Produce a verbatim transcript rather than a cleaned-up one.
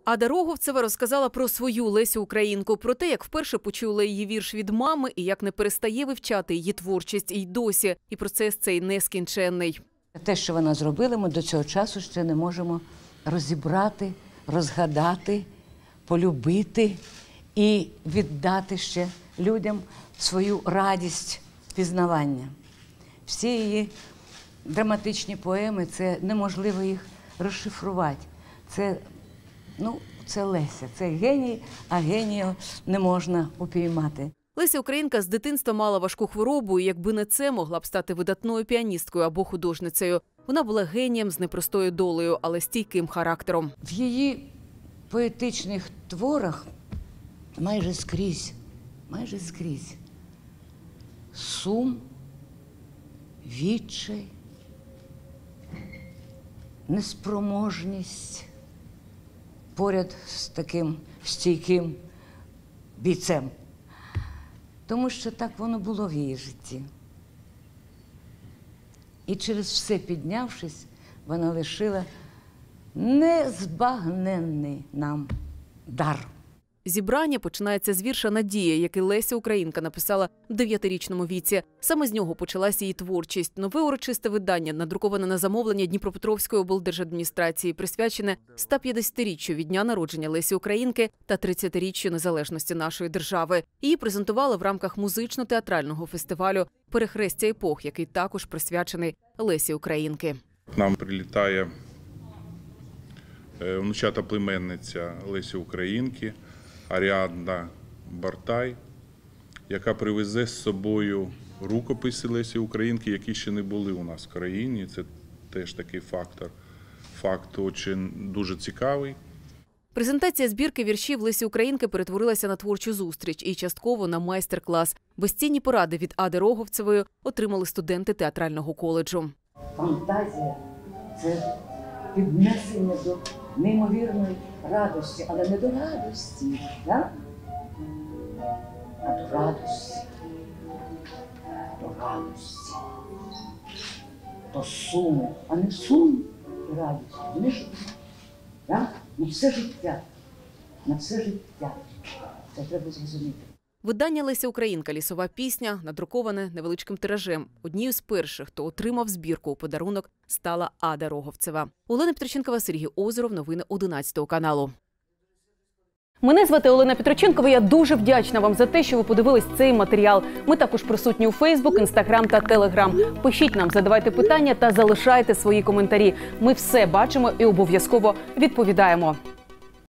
Ада Роговцева розказала про свою Лесю Українку, про те, як вперше почула її вірш від мами і як не перестає вивчати її творчість і досі. І процес цей нескінченний. Те, що вона зробила, ми до цього часу ще не можемо розібрати, розгадати, полюбити і віддати ще людям свою радість пізнавання. Всі її драматичні поеми, це неможливо їх розшифрувати. Це, ну, це Леся, це геній, а генія не можна упіймати. Леся Українка з дитинства мала важку хворобу, і якби не це, могла б стати видатною піаністкою або художницею. Вона була генієм з непростою долею, але стійким характером. В її поетичних творах майже скрізь, майже скрізь сум, відчай, неспроможність поряд з таким стійким бійцем. Тому що так воно було в її житті. І через все піднявшись, вона лишила незбагненний нам дар. Зібрання починається з вірша «Надія», який Леся Українка написала в дев'ятирічному віці. Саме з нього почалася її творчість. Нове урочисте видання, надруковане на замовлення Дніпропетровської облдержадміністрації, присвячене сто п'ятдесятиріччю від дня народження Лесі Українки та тридцятиріччю незалежності нашої держави. Її презентували в рамках музично-театрального фестивалю «Перехрестя епох», який також присвячений Лесі Українки. Нам прилітає внучата племенниця Лесі Українки, Аріадна Бартай, яка привезе з собою рукописи Лесі Українки, які ще не були у нас в країні. Це теж такий фактор. Факт дуже, дуже цікавий. Презентація збірки віршів Лесі Українки перетворилася на творчу зустріч і частково на майстер-клас. Безцінні поради від Ади Роговцевої отримали студенти театрального коледжу. Фантазія – це піднесення до неймовірної радості, але не до радості, да? а до радості, до радості, до суму, а не сум і радість. Вони ж, да? на все життя, на все життя. Це треба зрозуміти. Видання «Леся Українка. Лісова пісня» надруковане невеличким тиражем. Однією з перших, хто отримав збірку у подарунок, стала Ада Роговцева. Олена Петроченкова, Сергій Озеров. Новини одинадцятого каналу. Мене звати Олена Петроченкова. Я дуже вдячна вам за те, що ви подивились цей матеріал. Ми також присутні у Фейсбук, Інстаграм та Телеграм. Пишіть нам, задавайте питання та залишайте свої коментарі. Ми все бачимо і обов'язково відповідаємо.